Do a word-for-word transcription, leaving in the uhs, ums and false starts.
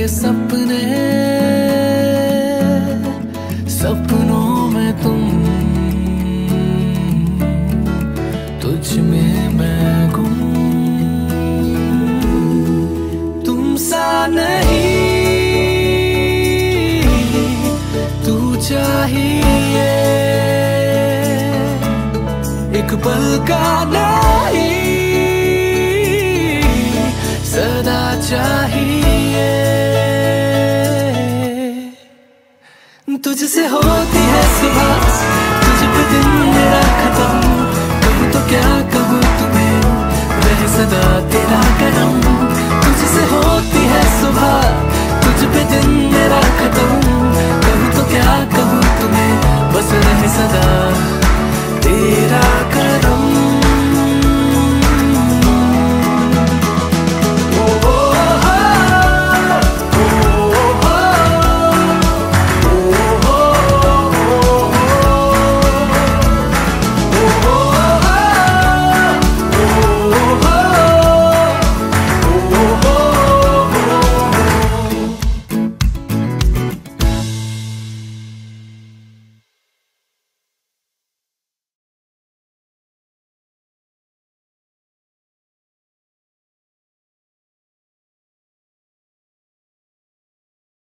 ये सपने, सपनों में तुम, तुझ में मैं गुम। तुम सा नहीं तू चाहिए, एक पल का नहीं सदा चाहिए। तुझसे होती है सुबह, तुझ पे दिन मेरा खत्म, कहूँ तो क्या